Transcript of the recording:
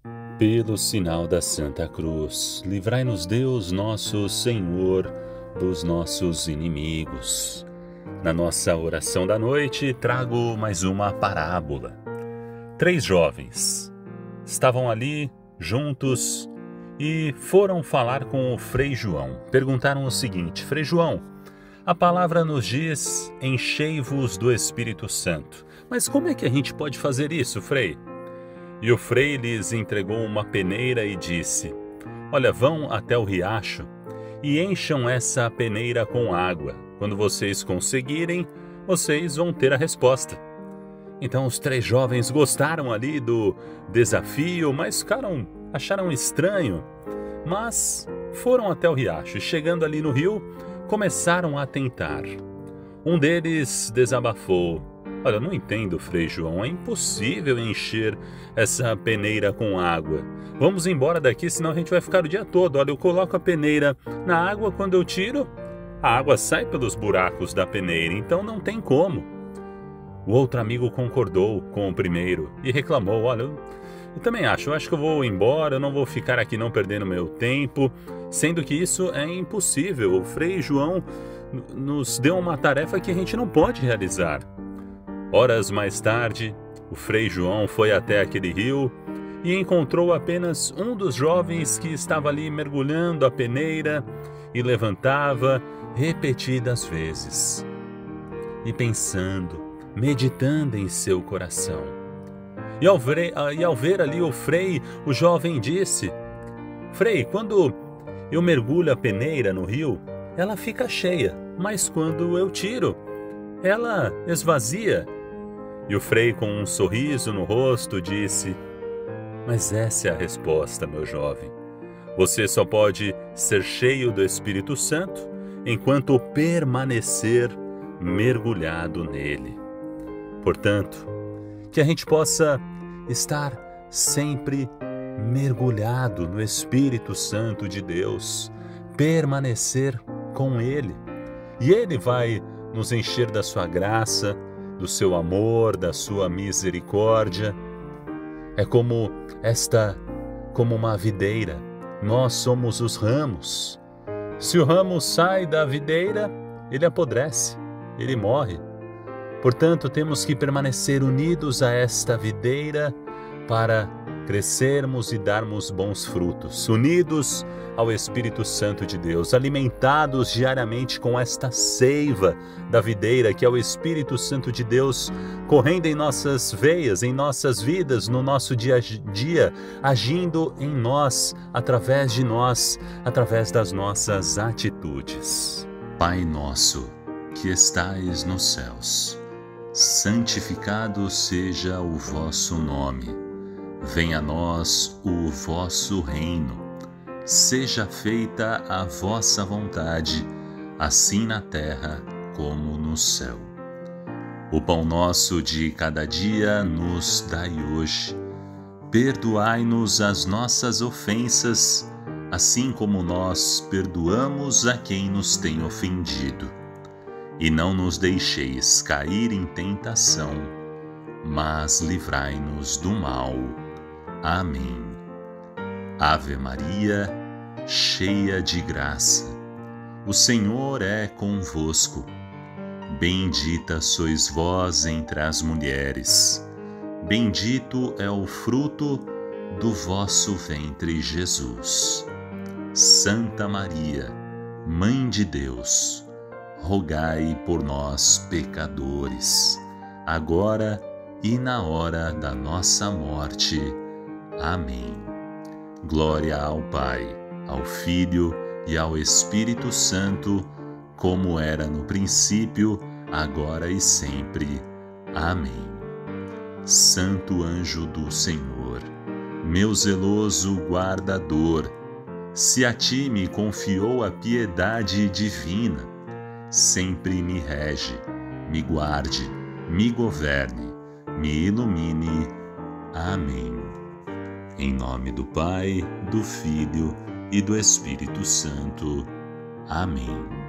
Pelo sinal da Santa Cruz, livrai-nos Deus nosso Senhor dos nossos inimigos. Na nossa oração da noite, trago mais uma parábola. 3 jovens estavam ali juntos e foram falar com o Frei João. Perguntaram o seguinte: Frei João, a palavra nos diz, enchei-vos do Espírito Santo. Mas como é que a gente pode fazer isso, Frei? E o Frei lhes entregou uma peneira e disse: olha, vão até o riacho e encham essa peneira com água. Quando vocês conseguirem, vocês vão ter a resposta. Então os 3 jovens gostaram ali do desafio, mas acharam estranho. Mas foram até o riacho e, chegando ali no rio, começaram a tentar. Um deles desabafou: olha, eu não entendo, Frei João, é impossível encher essa peneira com água. Vamos embora daqui, senão a gente vai ficar o dia todo. Olha, eu coloco a peneira na água, quando eu tiro, a água sai pelos buracos da peneira, então não tem como. O outro amigo concordou com o primeiro e reclamou: olha, eu também acho que eu vou embora, eu não vou ficar aqui não perdendo meu tempo, sendo que isso é impossível. O Frei João nos deu uma tarefa que a gente não pode realizar. Horas mais tarde, o Frei João foi até aquele rio e encontrou apenas um dos jovens que estava ali mergulhando a peneira e levantava repetidas vezes. E pensando, meditando em seu coração. E ao ver ali o Frei, o jovem disse: Frei, quando eu mergulho a peneira no rio, ela fica cheia, mas quando eu tiro, ela esvazia. E o Frei, com um sorriso no rosto, disse: mas essa é a resposta, meu jovem. Você só pode ser cheio do Espírito Santo enquanto permanecer mergulhado nele. Portanto, que a gente possa estar sempre mergulhado no Espírito Santo de Deus, permanecer com Ele. E Ele vai nos encher da sua graça, do seu amor, da sua misericórdia. É como uma videira. Nós somos os ramos. Se o ramo sai da videira, ele apodrece, ele morre. Portanto, temos que permanecer unidos a esta videira para crescermos e darmos bons frutos, unidos ao Espírito Santo de Deus, alimentados diariamente com esta seiva da videira, que é o Espírito Santo de Deus, correndo em nossas veias, em nossas vidas, no nosso dia a dia, agindo em nós, através de nós, através das nossas atitudes. Pai nosso, que estais nos céus, santificado seja o vosso nome. Venha a nós o vosso reino. Seja feita a vossa vontade, assim na terra como no céu. O pão nosso de cada dia nos dai hoje. Perdoai-nos as nossas ofensas, assim como nós perdoamos a quem nos tem ofendido. E não nos deixeis cair em tentação, mas livrai-nos do mal. Amém. Ave Maria, cheia de graça, o Senhor é convosco. Bendita sois vós entre as mulheres. Bendito é o fruto do vosso ventre, Jesus. Santa Maria, Mãe de Deus, rogai por nós, pecadores, agora e na hora da nossa morte. Amém. Glória ao Pai, ao Filho e ao Espírito Santo, como era no princípio, agora e sempre. Amém. Santo anjo do Senhor, meu zeloso guardador, se a ti me confiou a piedade divina, sempre me rege, me guarde, me governe, me ilumine. Amém. Em nome do Pai, do Filho e do Espírito Santo. Amém.